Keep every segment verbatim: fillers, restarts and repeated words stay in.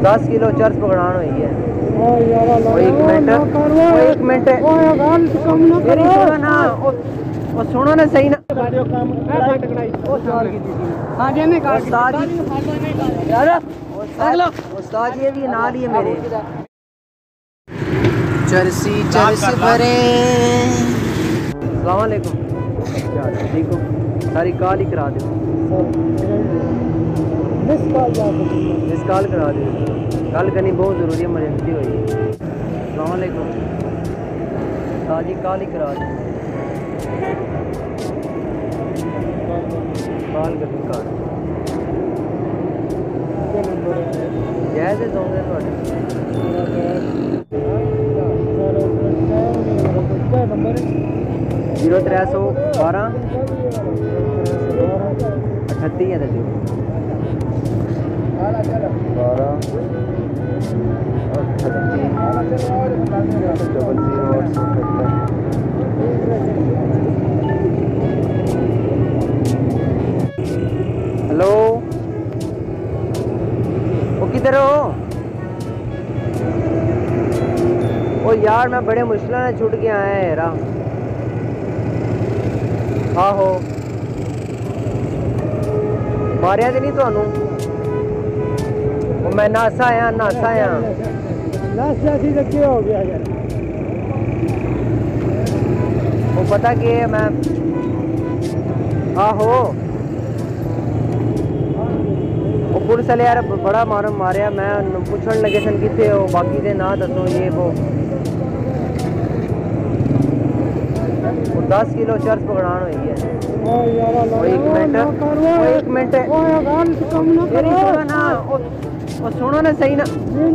दस kilo church पकड़ान हुई है। एक मिनट एक मिनट मेरी सुनो ना, वो सुनो ना सही ना। उस्ताद ये भी ना लिए मेरे चरसी चरस भरे। अस्सलाम वालेकुम, ठीक हो? सारी कॉल ही करा दो, मिस कॉल करा दो, कल करनी बहुत ज़रूरी है, इमरजेंसी हुई। अस्सलाम वालेकुम, ताजी कॉल ही करा दो, कॉल कर कॉल जैसे दोगे थोड़े जीरो त्रै सौ बारह अठत्ती है दो बारह अठत्ती डबल जीरो हेलो, वो किधर हो? ओ यार मैं बड़े मुश्किल से छुट के आया है यार। आहो मारिया तो नहीं थानू? मैं नासा आया नासा आया हो गया यार। वो पता कि मैं आहो वो पुलिस वाले यार बड़ा मार मारिया। मैं पूछण लगे सन कितने हो, बाकी दे ना दसो ये वो। दस किलो चर्च पकड़ान हुई है। एक मिनट एक मिनट मेरी सुनो ना, वो सुनो ना सही ना,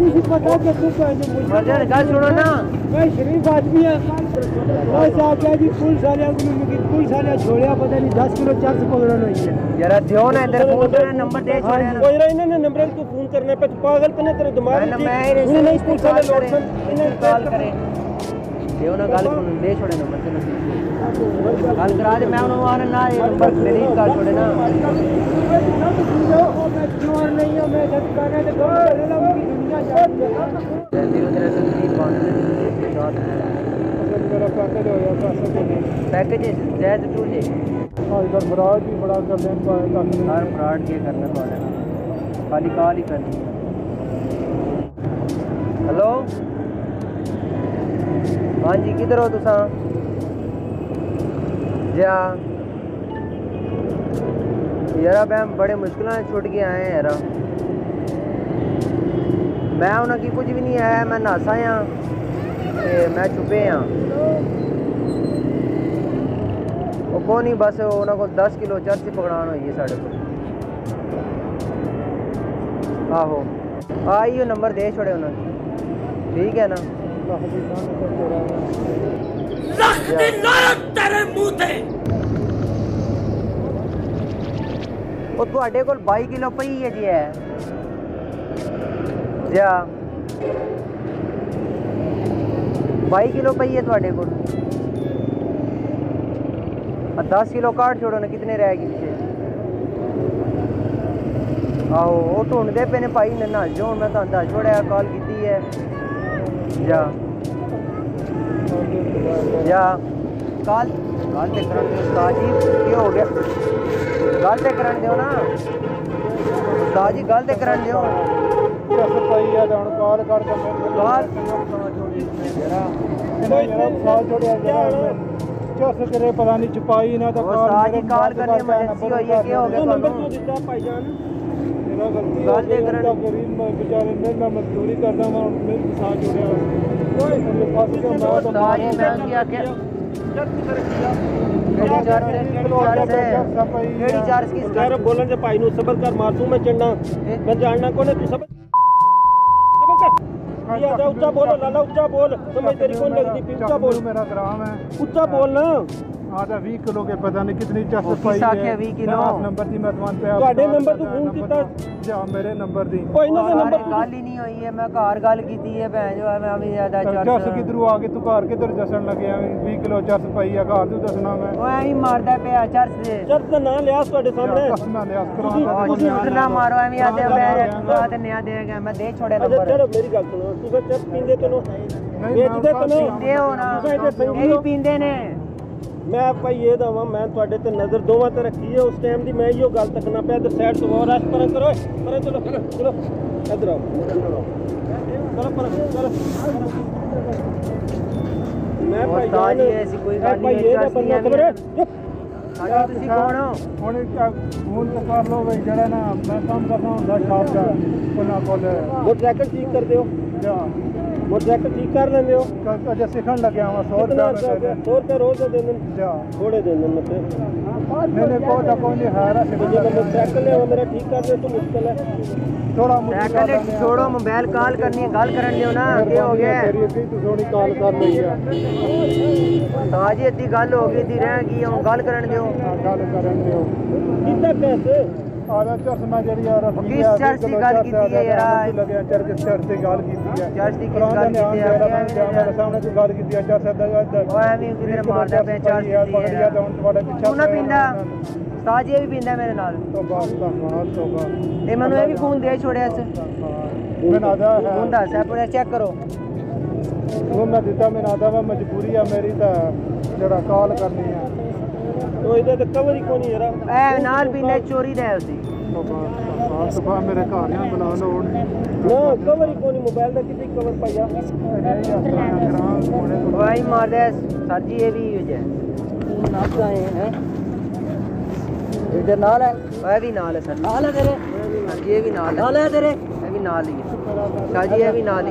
गल सुनो ना। शरीफ आदमी है पुलिस वाले छोड़िया पता नहीं दस किलो चर्च पकड़ान हुई है। जरा दियो ना इधर फोन करना, नंबर दे छोड़े ना। इन्होंने नंबर को फोन करने पे पागल तो नहीं, तेरे दिमाग में नहीं पुलिस वाले लोग कॉल करे दियो ना, गल दे छोड़े नंबर से गल करा दे। मैं उन्होंने ना ये नंबर मेरी कॉल छोड़े ना। चोर नहीं हूं मैं, जब कहने तो दुनिया जाती है। जीरो तेरह सौ तीस पैकेज जैज टू जी इधर फ्रॉड भी बड़ा कर लें हर फ्रॉड के करना थोड़े खाली कॉल ही करनी। हेलो हाँ जी, किधर हो तुसा? जा यार मैं बड़े मुश्किल से छुट के आए हैं यार। मैं उन्होंने कुछ भी नहीं आया, मैं नासा हाँ मैं छुपे हाँ। वो को नहीं बस उन्होंने को दस किलो चर्च पकड़ान हुई है साढ़े को। आहो आई नंबर दे छोड़े उन्होंने, ठीक है ना? तेरे मुंह ते वो तुहाडे कोल बाई किलो पई है जी है जा बाई किलो पई है तुहाडे कोल। दस किलो काट छोड़ो ना, कितने रह गए पीछे? आहो वो ढूंढते पे ने भाई ने ना जो मैं तो दस छोड़िया कॉल की है। जा जा कॉल कॉल ते करन दो उस्ताद जी, क्या हो गया? गल ते करन दो ना उस्ताद जी, गल ते करन दो। कॉल कर चस तेरे पता नहीं छुपाई ना तो कॉल करनी इमरजेंसी हुई है। क्या हो गया भाईजान? गल ते करन बेचारे मैं मजदूरी करता हूं, मेरे साथ जुड़े बोलन से भाई सबर कर मारसू मैं चंडा मैं जानना कौन है तू सबर उच्चा बोल लाला उच्चा बोल, समझ तेरी कौन लगती? उच्चा बोल, मेरा ग्राम है, उच्चा बोल ना। ਆਦਾ ਵੀਹ ਕਿਲੋ ਕੇ ਪਤਾ ਨਹੀਂ ਕਿਤਨੀ ਚਸ ਉਹ ਪਾਈ ਕਿਸ ਆਖਿਆ ਵੀਹ ਕਿਲੋ? ਨੰਬਰ ਦੀ ਮੈਂ ਤੁਹਾਨੂੰ ਪਿਆ ਤੁਹਾਡੇ ਨੰਬਰ ਤੋਂ ਫੋਨ ਕੀਤਾ ਜਾਂ ਮੇਰੇ ਨੰਬਰ ਦੀ ਕੋਈ ਇਹਨਾਂ ਦੇ ਯਾਰ, ਨੰਬਰ ਗੱਲ ਹੀ ਨਹੀਂ ਹੋਈ ਹੈ। ਮੈਂ ਘਰ ਗੱਲ ਕੀਤੀ ਹੈ ਭੈਣ ਜੋ ਮੈਂ ਵੀ ਜ਼ਿਆਦਾ ਚਸ ਚਰਸ ਕਿਧਰੋਂ ਆ ਕੇ ਤੂੰ ਘਰ ਕਿਧਰ ਜਸਣ ਲੱਗਿਆ ਵੀਹ ਕਿਲੋ ਚਸ ਪਾਈ ਆ ਘਰ ਤੂੰ ਦੱਸਣਾ ਮੈਂ ਉਹ ਐਵੇਂ ਹੀ ਮਾਰਦਾ ਪਿਆ ਚਰਸ ਦੇ। ਚਰਚ ਦਾ ਨਾਂ ਲਿਆ ਤੁਹਾਡੇ ਸਾਹਮਣੇ ਦੱਸਣਾ ਲਿਆ ਉਹ ਝੂਠ ਨਾ ਮਾਰੋ ਐਵੇਂ ਆਦੇ ਮੈਂ ਬਾਤ ਨਿਆ ਦੇਗਾ ਮੈਂ ਦੇ ਛੋੜੇ ਅੱਛਾ ਨੰਬਰ ਚਲੋ ਮੇਰੀ ਗੱਲ ਸੁਣੋ ਤੁਸੀਂ ਚਰਚ ਪੀਂਦੇ ਤਨੋ ਨਹੀਂ ਵੇਚਦੇ ਤਨੋ ਪੀਂਦੇ ਹੋ ਨਾ, ਇਹ ਵੀ ਪੀਂਦੇ ਨੇ। ਮੈਂ ਭਾਈ ਇਹ ਦਵਾਂ ਮੈਂ ਤੁਹਾਡੇ ਤੇ ਨਜ਼ਰ ਦੋਵਾਂ ਤੇ ਰੱਖੀ ਹੈ ਉਸ ਟਾਈਮ ਦੀ ਮੈਂ ਇਹੋ ਗੱਲ ਤੱਕਣਾ ਪਿਆ ਤੇ ਸਾਈਡ ਤੋਂ ਹੋਰ ਰਸ਼ ਪਰਾਂ ਕਰੋ ਪਰਾਂ ਚਲੋ ਚਲੋ ਇੱਧਰ ਆਓ ਚਲੋ ਪਰਾਂ ਚਲੋ ਮੈਂ ਭਾਈ ਉਸਤਾਦ ਜੀ ਐਸੀ ਕੋਈ ਗੱਲ ਭਾਈ ਨਹੀਂ ਇਹ ਦਾ ਬੰਦਾ ਖਬਰ ਹੈ ਹਾਂਜੀ ਤੁਸੀਂ ਕੌਣ ਹੋ? ਹੁਣ ਫੋਨ ਤੇ ਕਰ ਲਓ ਬਈ ਜਿਹੜਾ ਨਾ ਮੈਂ ਕੰਮ ਕਰਦਾ ਹੁੰਦਾ ਸ਼ਾਪ ਦਾ ਉਹਨਾਂ ਕੋਲ ਮੋਟਰਸਾਈਕਲ ਠੀਕ ਕਰਦੇ ਹੋ ਜਾਂ ਮੋਟਰਸਾਈਕਲ ਠੀਕ ਕਰ ਲੈਂਦੇ ਹੋ ਅਜੇ ਸਿੱਖਣ ਲੱਗਿਆ ਹਾਂ ਸੌ ਕਿੰਨਾ ਰੁਪਏ ਸੌ ਰੁਪਏ ਰੋਜ਼ ਦੇ ਦਿੰਦੇ ਜਾਂ ਥੋੜੇ ਦਿੰਦੇ ਨੇ ਤੇ ਨਹੀਂ ਨਹੀਂ ਕੋਈ ਤਾਂ ਕੋਈ ਨਹੀਂ ਹੈ ਰਾ ਸਿੱਖਣ ਜਦੋਂ ਮੋਟਰਸਾਈਕਲ ਹੈ ਮੇਰਾ ਠੀਕ ਕਰ ਦੇ ਤੂੰ ਮੁਸ਼ਕਲ ਹੈ ਥੋੜਾ ਸਾਈਕਲ ਇੱਕ ਛੋੜੋ मोबाइल कॉल करनी है गल करन दियो ना ये हो गया ਤੇਰੀ ਅੱਧੀ ਤੂੰ ਸੋਹਣੀ ਕਾਲ ਕਰ ਲਈ ਆ ताजी इतनी गल हो गई थी रह गई हम गल करन दियो ਆਹ ਗੱਲ ਕਰਨ ਦਿਓ ਕਿੰਨਾ ਪੈਸੇ ਆਦਾ ਚਰਸਮਾ ਜਿਹੜੀ ਆ ਰਫੀ ਕਿਸ ਚਰਚ ਦੀ ਗੱਲ ਕੀਤੀ ਹੈ ਯਾਰ? ਲੱਗਿਆ ਚਰਚ ਚਰਚ ਦੀ ਗੱਲ ਕੀਤੀ ਹੈ चर्च की किस ਕੁਰਾਨ ਦਾ गल ਨਿਆਮ की ਦੇ है ਮੇਰੇ ਸਾਹਮਣੇ ਤੂੰ ਗੱਲ ਕੀਤੀ ਹੈ ਚਰਚ ਦਾ ਉਹ ਐਵੇਂ ਕਿਧਰ ਮਾਰਦਾ ਪਿਆ ਚਰਚ ਦੀ ਪਕੜਿਆ ਤਾਂ ਹੁਣ ਤੁਹਾਡੇ ਪਿੱਛੇ ਤੂੰ ਨਾ ਪੀਂਦਾ ਉਸਤਾਦ ਜੀ ਇਹ ਵੀ ਪੀਂਦਾ ਮੇਰੇ ਨਾਲ ਤੋਂ ਬਾਅਦ ਦਾ ਮਾਲ ਤੋਂ ਬਾਅਦ ਇਹ ਮੈਨੂੰ ਇਹ ਵੀ ਫੋਨ ਦੇ ਛੋੜਿਆ ਸੀ ਮੈਂ ਆਦਾ ਹੈ ਫੋਨ ਦੱਸ ਹੈ ਪੂਰਾ ਚੈੱਕ ਕਰੋ ਉਹ ਮੈਂ ਦਿੱਤਾ ਮੈਂ ਆਦਾ ਵਾ ਮਜਬੂਰੀ ਆ ਮੇਰੀ ਤਾਂ ਜਿਹੜਾ ਕਾਲ ਕਰਨੀ ਆ ਉਹ ਇਹਦਾ ਤਾਂ ਕਵਰ ਹੀ ਕੋਈ ਨਹੀਂ ਯਾਰ ਐ ਨਾਲ ਪੀਂਦਾ ਚੋਰੀ ਦਾ ਹੈ ਉਸਦੀ ਤੋਂ ਬਾਅਦ ਸਫਾ ਮੇਰੇ ਘਰ ਆ ਬੁਲਾ ਲਓ ਨਾ ਕਵਰ ਹੀ ਕੋਈ ਨਹੀਂ ਮੋਬਾਈਲ ਦਾ ਕਿਤੇ ਕਵਰ ਪਾਇਆ ਵਾਈ ਮਾਰਦਾ ਹੈ। ਸਰ ਜੀ ਇਹ ਵੀ ਹੋ ਜਾਏ ਨਾਪ ਆਏ ਹੈ ਇਹਦੇ ਨਾਲ ਹੈ ਇਹ ਵੀ ਨਾਲ ਹੈ ਸਰ ਨਾਲ ਹੈ ਤੇਰੇ ਹਾਂਜੀ ਇਹ ਵੀ ਨਾਲ ਹੈ ਨਾਲ ਹੈ ਤੇਰੇ ਇਹ ਵੀ ਨਾਲ ਹੀ ਹੈ ਸਰ ਜੀ ਇਹ ਵੀ ਨਾਲ ਹੀ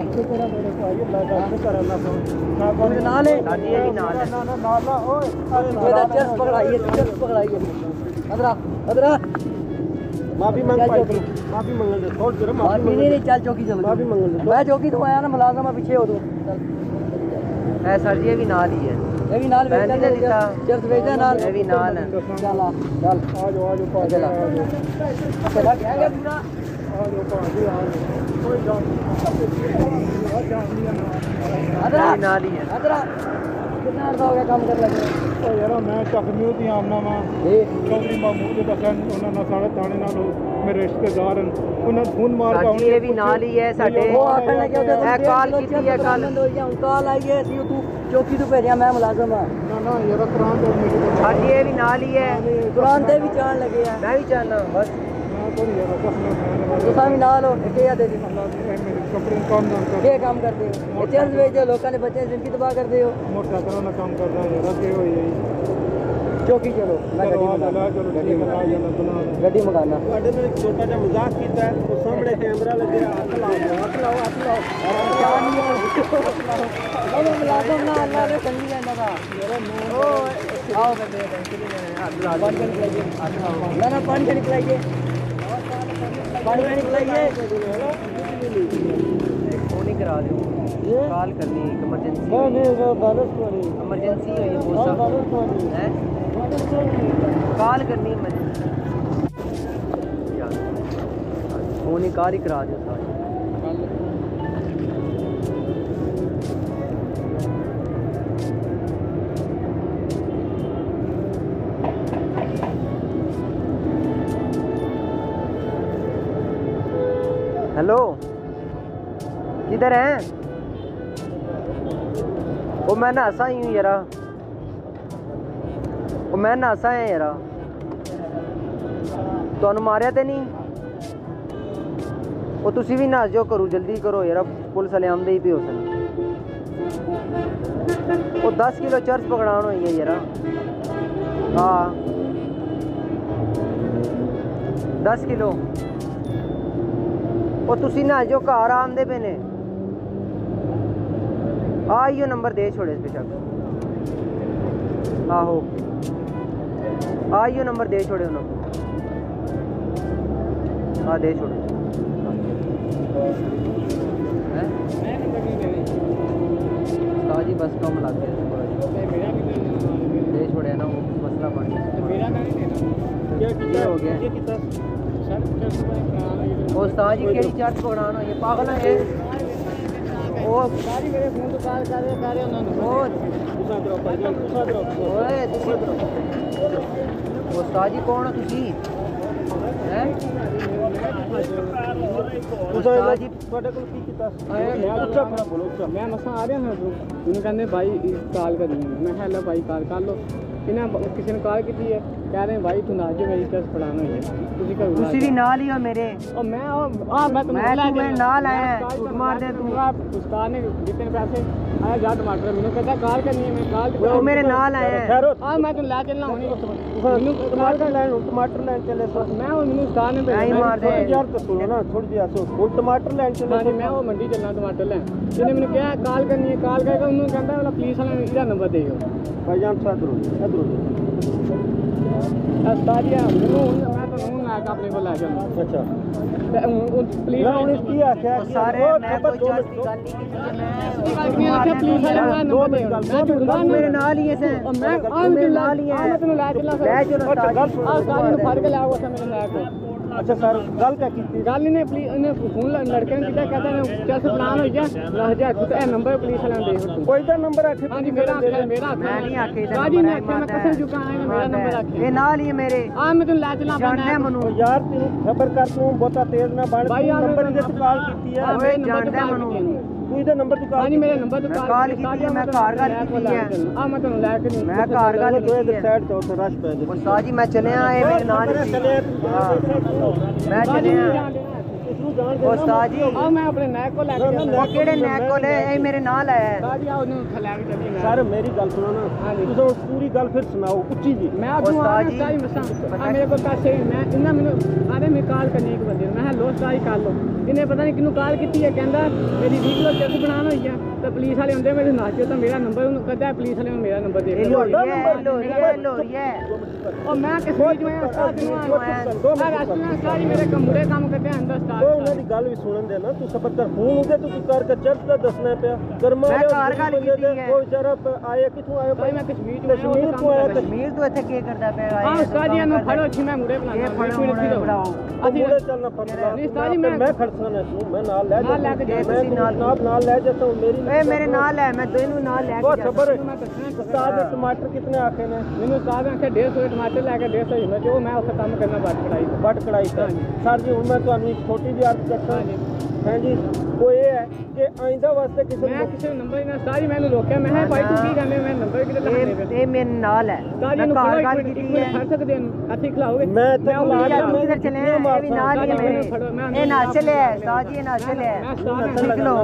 ਨਾਲ ਹੈ ਸਰ ਜੀ ਇਹ ਵੀ ਨਾਲ ਹੈ ਇਹਦਾ ਚਰਚ ਪਕੜਾਈਏ ਚਰਚ ਪਕੜਾਈਏ ਅਦਰਾ ਅਦਰਾ ਮਾਫੀ ਮੰਗ ਭਾਈ ਮਾਫੀ ਮੰਗਣ ਦੇ ਥੋੜੀ ਦੇਰ ਮਾਫੀ नहीं नहीं चल चौकी चल माफी मंगल दे मैं चौकी तो आया ना मुलाजमा पीछे हो तू ऐ सर जी ये भी नाल ही है ये भी नाल बेचता है दिता चर्च बेचता है नाल ये भी नाल है चल आ चल ਆ ਜਾਓ ਆ ਜਾਓ ਪਾ चला चला क्या गया पूरा ਆ ਜਾਓ ਪਾ ਜੀ ਆ ਜਾਓ ਕੋਈ ਗੱਲ अदरा नाल ही है अदरा कितना अर्धा हो गया काम कर लगे ਉਹ ਯਾਰ ਮੈਂ ਚੱਕਮਿਊ ਦੀ ਆਮਨਾ ਵਾ ए ਚੌਧਰੀ ਮਾਮੂਦ ਦੇ ਦੱਸਣ ਉਹਨਾਂ ਨਾਲ ਸਾਡੇ ਥਾਣੇ ਨਾਲ ਉਹ ਮੇਰੇ ਰਿਸ਼ਤੇਦਾਰ ਹਨ ਉਹਨਾਂ ਨੂੰ ਫੋਨ ਮਾਰ ਕੇ ਸਾਡੀ ਇਹ ਵੀ ਨਾਲ ਹੀ ਹੈ ਸਾਡੇ ਉਹ ਆਖਣ ਲੱਗੇ ਉਹਦੇ ਇਹ ਕਾਲ ਕੀਤੀ ਹੈ ਕੱਲ ਕਾਲ ਆਈ ਹੈ ਸੀ ਤੂੰ ਚੌਕੀ ਤੋਂ ਭੇਜਿਆ ਮੈਂ ਮੁਲਾਜ਼ਮ ਆ ਨਾ ਨਾ ਯਾਰ ਕੁਰਾਨ ਦੇ ਮੇਰੇ ਕੋਲ ਸਾਡੀ ਇਹ ਵੀ ਨਾਲ ਹੀ ਹੈ ਕੁਰਾਨ ਤੇ ਵੀ ਚਾਣ ਲੱਗੇ ਆ ਮੈਂ ਵੀ ਚਾਹਨਾ ਬਸ ਮੈਂ ਕੋਈ ਯਾਰ ਕਸਮ ਤੁਸੀਂ ਵੀ ਨਾਲ ਹੋ ਕਿ ਆ ਦੇ ਦੀ ਮੇਰੇ ਕੱਪੜੇ ਕੰਮ ਨਾ ਕਰ ਕੀ ਕੰਮ ਕਰਦੇ ਹੋ ਇਹ ਚਰਚ ਵੇਚਦੇ ਲੋਕਾਂ ਨੇ ਬੱਚੇ ਜ਼ਿੰਦਗੀ ਤਬਾਹ ਕਰਦੇ ਹੋ ਮੋਟਰਸਾਈਕਲ ਨਾਲ ਕੰਮ ਕਰਦਾ ਯਾਰ ਅੱਗੇ ਹੋਈ ਹੈ ਚੌਕੀ ਚਲੋ ਮੈਂ ਗੱਡੀ ਮੰਗਾਣਾ ਚਲੋ ਗੱਡੀ ਬਣਾ ਜਾਂਦਾ ਬਣਾ ਗੱਡੀ ਮੰਗਾਣਾ ਤੁਹਾਡੇ ਨਾਲ ਇੱਕ ਛੋਟਾ ਜਿਹਾ ਮਜ਼ਾਕ ਕੀਤਾ ਉਹ ਸਾਹਮਣੇ ਕੈਮਰਾ ਲੱਗਿਆ ਹੱਥ ਲਾਓ ਹੱਥ ਲਾਓ ਹੱਥ ਲਾਓ ਉਹ ਮੁਲਾਜ਼ਮ ਨਾ ਅੱਲਾ ਨੇ ਚੰਗੀ ਲੈਂਦਾ ਦਾ ਉਹ ਆਓ ਬੰਦੇ ਪਾਣੀ ਨਿਕਲਾਈਏ ਨਾ ਨਾ ਪਾਣੀ ਨਿਕਲਾਈਏ ਪਾਣੀ निकलाइए फोन ही करा दो कॉल करनी है इमरजेंसी नहीं नहीं वो बारिश को नहीं इमरजेंसी है ये वो बहुत बारिश को नहीं है बारिश को नहीं कॉल करनी है इमरजेंसी यार फोन ही कॉल ही करा दो सारे हेलो किधर हैं वो मैं नहासा ही हूँ यारा वो मैं नहासा है यारा तो मारिया तो नहीं वो तुसी भी नहास जाओ करो जल्दी करो यारा पुलिस वाले आमदे ही पे हो सन वो दस किलो चर्च पकड़ान हुई है यारा हाँ दस किलो ਉਹ ਤੁਸੀਂ ਨਾ ਜੋ ਘਰ ਆਉਂਦੇ ਪਏ ਨੇ ਆਈਓ ਨੰਬਰ ਦੇ ਛੋੜੇ ਬੇਸ਼ੱਕ ਆਹੋ ਆਈਓ ਨੰਬਰ ਦੇ ਛੋੜੇ ਉਹਨਾਂ ਆ ਦੇ ਛੋੜੇ ਹੈ ਉਸਤਾਦ ਜੀ ਬਸ ਕੰਮ ਲੱਗ ਗਿਆ ਦੇ ਛੋੜਿਆ ਨਾ उस्ताद जी केड़ी चर्च बनाना ये पागल है ये ओ सारी मेरे फोन तो कार कर रहे कर रहे उन्होंने ओ तुसा करो भाई तुसा करो ओए उस्ताद जी कौन हो तुसी हैं उस्ताद जी ਤੁਹਾਡੇ ਕੋਲ ਕੀ ਕੀਤਾ ਮੈਂ ਉੱਚਾ ਖੜਾ ਬੋਲੋ ਉੱਚਾ ਮੈਂ ਮਸਾਂ ਆ ਰਿਹਾ ਹਾਂ ਉਹਨੂੰ ਕਹਿੰਦੇ ਭਾਈ ਕਾਲ ਕਰਨੀ ਹੈ ਮੈਂ ਹੈਲੋ ਭਾਈ ਕਾਲ ਕਰ ਲਓ ਇਹਨਾਂ ਕਿਸੇ ਨੇ ਕਾਲ ਕੀਤੀ ਹੈ कह रहे हैं भाई तू ना जो मेरी चर्च पढ़ाना है तुसी का तुसी भी नाल ही हो मेरे और मैं आ मैं तुम मैं तू मेरे नाल आया झूठ मार दे तू उस्ताद ने जितने पैसे आया जा टमाटर मैंने कहता काल करनी है मैं काल तू मेरे नाल आया हां मैं तो ले चलना हुनी टमाटर लेन टमाटर लेन चले सो मैं और मैंने उस्ताद ने नहीं मार दे यार तो सुनो ना थोड़ी सी आसो वो टमाटर लेन चले हां मैं वो मंडी चलना टमाटर लेन इन्हें मैंने कहा काल करनी है काल करके उन्होंने कहता वाला पुलिस वाले ने इधर नंबर देओ भाईजान साथ रो इधर अस्तादिया ਮੈਨੂੰ ਮੈਂ ਤਾਂ ਨੂੰ ਲਾ ਕੇ ਆਪਣੇ ਕੋਲ ਲੈ ਜਾਂਦਾ ਅੱਛਾ ਪੁਲਿਸ ਨੇ ਇਸ ਕੀ ਆਖਿਆ ਸਾਰੇ ਮੈਂ ਕੋਈ ਚਰਚ ਦੀ ਗੱਲ ਨਹੀਂ ਕੀਤੀ ਮੈਂ ਆਖਿਆ ਪੁਲਿਸ ਵਾਲੇ ਦਾ ਨੰਬਰ ਦੇ ਮੈਂ ਝੂਠਾ ਮੇਰੇ ਨਾਲ ਹੀ ਐ ਮੈਂ ਆ ਮੇਰੇ ਨਾਲ ਹੀ ਐ ਮੈਂ ਤੈਨੂੰ ਲੈ ਚੱਲਾਂ ਲੈ ਚਲੋ ਉਸਤਾਦ ਆ ਸਾਰੀ ਨੂੰ ਫੜ ਕੇ ਲਿਆਓ ਉਸੇ ਮੇਰੇ ਲੈ ਕੇ ਅੱਛਾ ਸਰ ਗੱਲ ਕਿਆ ਕੀਤੀ ਗੱਲ ਇਹਨੇ ਪੁਲਿਸ ਨੇ ਫੋਨ ਲੜਕੇ ਨੇ ਕੀਤਾ ਕਹਿੰਦਾ ਨੇ ਚੱਲ ਪਲਾਨ ਹੋ ਗਿਆ ਦਸ ਹਜ਼ਾਰ ਤੇ ਇਹ ਨੰਬਰ ਪੁਲਿਸ ਵਾਲਿਆਂ ਨੂੰ ਦੇ ਕੋਈ ਤਾਂ ਨੰਬਰ ਆਖੇ ਹਾਂਜੀ ਮੇਰਾ ਆਖਿਆ ਮੇਰਾ ਮੈਂ ਨਹੀਂ ਆਖੇ ਦਾ ਸਾਜੀ ਨੇ ਆਖਿਆ ਮੈਂ ਕਸਮ ਚੁੱਕਾ ਆਇਆ ਮੇਰਾ ਨੰਬਰ ਆਖਿਆ ਇਹ ਨਾਲ ਹੀ ਮੇਰੇ ਆ ਮੈਂ ਤੈਨੂੰ ਲੈ ਚੱਲਾਂ ਜਾਣਦਾ ਮੈਨੂੰ ਯਾਰ ਤੈਨੂੰ ਖਬਰ ਕਰ ਤੂੰ ਬਹੁਤਾ ਤੇਜ਼ ਨਾ ਬਣ ਨੰਬਰ ਦੇ ਕਾਲ ਕੀਤੀ ਹੈ ਓਏ ਜਾਣਦਾ ਮੈਨੂੰ ਤੂੰ ਇਹਦਾ ਨੰਬਰ ਤੂੰ ਹਾਂਜੀ ਮੇਰੇ ਨੰਬਰ ਤੂੰ ਕਾਲ ਕੀਤੀ ਹੈ ਮੈਂ ਘਰ ਗੱਲ ਕੀਤੀ ਹੈ ਆ ਮੈਂ ਤੈਨੂੰ ਲੈ ਕੇ ਮੈਂ ਘਰ ਗੱਲ ਕੀਤੀ ਹੈ ਸਾਈਡ ਤੋਂ ਉੱਥੇ ਰਸ਼ ਪੈ ਜਾ ਉਸਤਾਦ ਜੀ ਮੈਂ ਚਲਿਆ ਇਹ ਮੇਰੇ ਨਾਲ ਮੈਂ ਚਲਿਆ ਉਸਤਾਦ ਜੀ ਆ ਮੈਂ ਆਪਣੇ ਨੈਕ ਕੋ ਲੈ ਕੇ ਜਾਂਦਾ ਉਹ ਕਿਹੜੇ ਨੈਕ ਕੋਲ ਹੈ ਇਹ ਮੇਰੇ ਨਾਲ ਆਇਆ ਉਸਤਾਦ ਜੀ ਆ ਉਹਨੂੰ ਲੈ ਕੇ ਚੱਲੀ ਮੈਂ ਸਰ ਮੇਰੀ ਗੱਲ ਸੁਣੋ ਨਾ ਤੁਸੀਂ ਪੂਰੀ ਗੱਲ ਫਿਰ ਸੁਣਾਓ ਉੱਚੀ ਜੀ ਮੈਂ ਆਜੂ ਆ ਉਸਤਾਦ ਜੀ ਮਸਾਂ ਆ ਮੇਰੇ ਕੋਲ ਪੈਸੇ ਮੈਂ ਇਹਨਾਂ ਮੈਨੂੰ ਆਰੇ ਮੈਂ ਕਾਲ ਕਰਨੀ ਇੱਕ ਬੰਦੇ ਨੂੰ ਮੈਂ ਲੋ ਉਸਤਾਦ ਕਰ ਲੋ ਇਹਨੇ ਪਤਾ ਨਹੀਂ ਕਿਹਨੂੰ ਕਾਲ ਕੀਤੀ ਹੈ ਕਹਿੰਦਾ ਮੇਰੀ ਵੀਹ ਕਿਲੋ ਚਰਚ ਬਣਾਉਣ ਹੋਈ ਆ ਤਾਂ ਪੁਲਿਸ ਵਾਲੇ ਹੁੰਦੇ ਮੇਰੇ ਨਾਚੋ ਤਾਂ ਮੇਰਾ ਨੰਬਰ ਉਹਨੂੰ ਕਹਿੰਦਾ ਪੁਲਿਸ ਵਾਲੇ ਨੂੰ ਮੇਰਾ ਨੰਬਰ ਦੇ ਇਹ ਲੋਰੀ ਹੈ ਲੋਰੀ ਹੈ ਲੋਰੀ ਹੈ ਉਹ ਮੈਂ ਕਿਸ ਵਿੱਚ ਮੈਂ ਉਸਤਾਦ ਨੂੰ ਆ ਮੈਂ ਰਸਤੀਆਂ ਸਾਰੀ ਮੇਰੇ ਕਮਰੇ ਕੰਮ ਕਰਦੇ ਆਂ ਅੰਦਰ ਉਸਤਾਦ ਉਹਨਾਂ ਦੀ ਗੱਲ ਵੀ ਸੁਣਨ ਦੇ ਨਾ ਤੂੰ ਸਬਰ ਕਰ ਫੋਨ ਉਹਦੇ ਤੂੰ ਕਰ ਕੇ ਚਰਚ ਦਾ ਦੱਸਣਾ ਪਿਆ ਕਰਮਾ ਮੈਂ ਘਰ ਗੱਲ ਕੀਤੀ ਹੈ ਉਹ ਵਿਚਾਰਾ ਆਇਆ ਕਿੱਥੋਂ ਆਇਆ ਭਾਈ ਮੈਂ ਕਸ਼ਮੀਰ ਤੋਂ ਕਸ਼ਮੀਰ ਤੋਂ ਆਇਆ ਕਸ਼ਮੀਰ ਤੋਂ ਇੱਥੇ ਕੀ ਕਰਦਾ ਪਿਆ ਹਾਂ ਉਸਤਾਦ ਜੀ ਨੂੰ ਫੜੋ ਛੀ ਮੈਂ ਮੁਰੇ ਬਣਾ ਇਹ ਫੜੋ ਮੁਰੇ ਬਣਾਓ ਅਸੀਂ ਮੁਰੇ ਚੱਲਣਾ ਪੜਦਾ ਨਹੀਂ ਉਸਤਾਦ ਜੀ ਮੈਂ ਮੈਂ ਖੜਸਾ ਨਾ ਤੂੰ ਮੈਂ ਨਾਲ ਲੈ ਜਾ ਲੈ ਕੇ ਜਾ ਤੁਸੀਂ ਨਾਲ ਨਾਲ ਲੈ ਜਾ ਤੂੰ ਮੇਰੀ ਏ ਮੇਰੇ ਨਾਲ ਹੈ ਮੈਂ ਦੋਨੋਂ ਨਾਲ ਲੈ ਕੇ ਜਾ ਸਬਰ ਉਸਤਾਦ ਦੇ ਟਮਾਟਰ ਕਿਤਨੇ ਆਖੇ ਨੇ ਮੈਨੂੰ ਉਸਤਾਦ ਆਖੇ ਡੇਢ ਸੌ ਟਮਾਟਰ ਲੈ ਕੇ ਡੇਢ ਸੌ ਹੀ ਮੈਂ ਜੋ ਮੈਂ ਉੱਥੇ ਕੰਮ ਕਰਨਾ ਵੱਟ ਕੜਾਈ ਵੱਟ ਕੜਾਈ ਸਰ ਜੀ ਹੁਣ ਮੈਂ ਤੁਹਾਨੂੰ ਇੱਕ ਛੋਟੀ ਜਿਹੀ ਅਰਜ਼ ਕਰਦਾ ਹਾਂ ਜੀ ਉਹ ਇਹ ਹੈ ਕਿ ਆਇੰਦਾ ਵਾਸਤੇ ਕਿਸੇ ਨੂੰ ਕਿਸੇ ਨੰਬਰ ਹੀ ਨਾ ਸਾਰੀ ਮੈਨੂੰ ਰੋਕਿਆ ਮੈਂ ਕਿਹਾ ਭਾਈ ਤੂੰ ਕੀ ਕਹਿੰਦੇ ਮੈਂ ਨੰਬਰ ਕਿਤੇ ਇਹ ਇਹ ਮੇਰੇ ਨਾਲ ਹੈ ਮੈਂ ਘਰ ਗੱਲ ਕੀਤੀ ਹੈ ਫੜ ਸਕਦੇ ਨੂੰ ਹੱਥੀ ਖਿਲਾਓਗੇ ਮੈਂ ਤੇ ਕਿਧਰ ਚਲੇ ਇਹ ਵੀ ਨਾਲ ਹੀ ਹੈ ਮੇਰੇ ਇਹ ਨਾ ਚਲੇ ਸਾਜੀ ਨਾ ਚਲੇ ਸਿੱਖ ਲੋ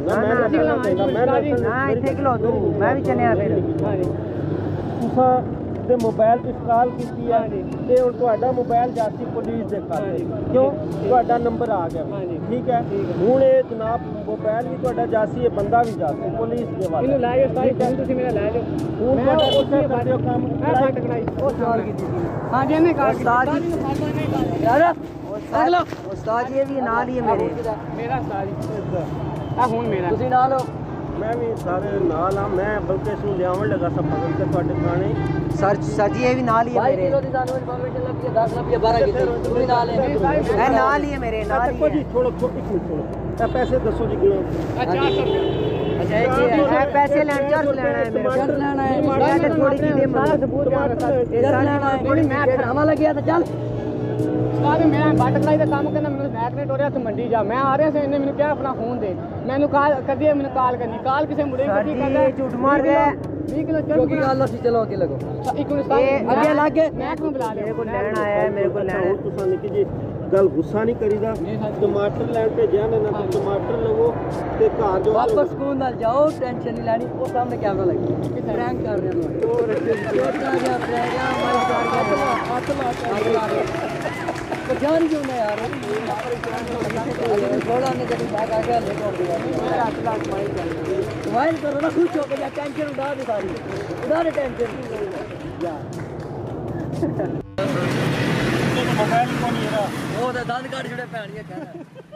ਨਾ ਇੱਥੇ ਖਲੋ ਤੂੰ ਮੈਂ ਵੀ ਚਲਿਆ ਫਿਰ ਤੁਸੀਂ ਦੇ ਮੋਬਾਈਲ ਤੇ ਕਾਲ ਕੀਤੀ ਹੈ ਤੇ ਹੁਣ ਤੁਹਾਡਾ ਮੋਬਾਈਲ ਜਾਸੀ ਪੁਲਿਸ ਦੇ ਖਾਤੇ ਕਿਉਂ ਤੁਹਾਡਾ ਨੰਬਰ ਆ ਗਿਆ ਠੀਕ ਹੈ ਹੁਣ ਇਹ ਜਨਾਬ ਮੋਬਾਈਲ ਵੀ ਤੁਹਾਡਾ ਜਾਸੀ ਹੈ ਬੰਦਾ ਵੀ ਜਾਸੀ ਪੁਲਿਸ ਦੇ ਵਾਲਾ ਇਹਨੂੰ ਲੈ ਜਾਓ ਸਾਰੀ ਗੱਲ ਤੁਸੀਂ ਮੇਰਾ ਲੈ ਜਾਓ ਹੁਣ ਤੁਹਾਡਾ ਉੱਥੇ ਕਰਦੇ ਹੋ ਕੰਮ ਫਟ ਕੜਾਈ ਉਹ ਕਾਲ ਕੀਤੀ ਸੀ ਹਾਂ ਜੀ ਇਹਨੇ ਕਾਲ ਉਸਤਾਦ ਜੀ ਯਾਰ ਅਗਲਾ ਉਸਤਾਦ ਜੀ ਵੀ ਨਾਲ ਹੀ ਹੈ ਮੇਰੇ ਮੇਰਾ ਉਸਤਾਦ ਜੀ ਆ ਹੁਣ ਮੇਰਾ ਤੁਸੀਂ ਨਾਲ ਹੋ ਮੈਂ ਵੀ ਸਾਰੇ ਨਾਲ ਆ ਮੈਂ ਬਲਕਿ ਇਸ ਨੂੰ ਲਿਆਉਣ ਲੱਗਾ ਸਭ ਪਕੜ ਕੇ ਤੁਹਾਡੇ ਥਾਣੇ ਸਰ ਸਰ ਜੀ ਇਹ ਵੀ ਨਾਲ ਹੀ ਹੈ ਮੇਰੇ ਕਿਲੋ ਦੀ ਸਾਨੂੰ ਇਨਫੋਰਮੇਸ਼ਨ ਲੱਗੀ ਹੈ ਦਸ ਰੁਪਏ ਬਾਰਾਂ ਕੀਤੀ ਤੂੰ ਵੀ ਨਾਲ ਹੈ ਇਹ ਨਾਲ ਹੀ ਹੈ ਮੇਰੇ ਨਾਲ ਹੀ ਜੀ ਛੋੜੋ ਛੋਟੀ ਮਿੰਟ ਛੋੜੋ ਤਾਂ ਪੈਸੇ ਦੱਸੋ ਜੀ ਕਿਲੋ ਅੱਛਾ ਅੱਛਾ ਇਹ ਪੈਸੇ ਲੈਣ ਚਾਰਜ ਲੈਣਾ ਹੈ ਮੇਰੇ ਚਾਰਜ ਲੈਣਾ ਹੈ ਮੈਂ ਥੋੜੀ ਜਿਹੀ ਦੇ ਸਾਰਾ ਸਬੂਤ ਇਹ ਲੈਣਾ ਹੈ ਥੋੜੀ ਮੈਂ ਖਰਾਵਾ ਲੱਗਿਆ ਤਾਂ ਚੱਲ ਉਸਤਾਦ ਮੈਂ ਬੱਟ ਕਲਾਈ ਦਾ ਕੰਮ ਕਰਨਾ ਮੈਨੂੰ ਬੈਕ ਨੇ ਟੋਰਿਆ ਤੇ ਮੰਡੀ ਜਾ ਮੈਂ ਆ ਰਿਹਾ ਸੀ ਇਹਨੇ ਮੈਨੂੰ ਕਿਹਾ ਆਪਣਾ ਫੋਨ ਦੇ ਮੈਨੂੰ ਕਾਲ ਕਦੀ ਮੈਨੂੰ ਕਾਲ ਕਰਨੀ ਕਾਲ ਕਿਸੇ ਮੁੰਡੇ ਨੂੰ ਕਦੀ ਕਹਿੰਦਾ ਝੂਠ ਮਾਰ ਰਿਹਾ ਵੀਹ ਕਿਲੋ ਚੱਲ ਕੀ ਗੱਲ ਅਸੀਂ ਚਲੋ ਅੱਗੇ ਲੱਗੋ ਇੱਕ ਮਿੰਟ ਉਸਤਾਦ ਅੱਗੇ ਲੱਗ ਕੇ ਮੈਂ ਕਿਉਂ ਬੁਲਾ ਲਿਆ ਮੇਰੇ ਕੋਲ ਲੈਣ ਆਇਆ ਹੈ ਮੇਰੇ ਕੋਲ ਲੈਣ ਤੁਸੀਂ ਨਿੱਕੀ ਜੀ ਗੱਲ ਗੁੱਸਾ ਨਹੀਂ ਕਰੀਦਾ ਟਮਾਟਰ ਲੈਣ ਭੇਜਿਆ ਨੇ ਨਾ ਟਮਾਟਰ ਲਵੋ ਤੇ ਘਰ ਜੋ ਵਾਪਸ ਸਕੂਲ ਨਾਲ ਜਾਓ ਟੈਨਸ਼ਨ ਨਹੀਂ ਲੈਣੀ ਉਹ ਸਾਹਮਣੇ ਕੈਮਰਾ ਲੱਗੀ ਪ੍ਰੈਂਕ ਕਰ ਰਹੇ ਹਾਂ ਉਹ ਰੱਖੇ ਛੋਟਾ ਜਿਹਾ ਪ੍ਰੈਂਕ ਆ ਮਾਰ ਕਰ ਗਿਆ ਹੱਥ ਮਾਰ ਕਰ तो जान क्यों ना यार थोड़ा ने जब बैग आ गया लेको मेरा हाथ लाख माइल कर माइल करो ना खुश हो के या टेंशन उड़ा दे सारी उड़ा दे टेंशन यार मोबाइल कौन है वो तो दंद काट छड़े पैणियां कहना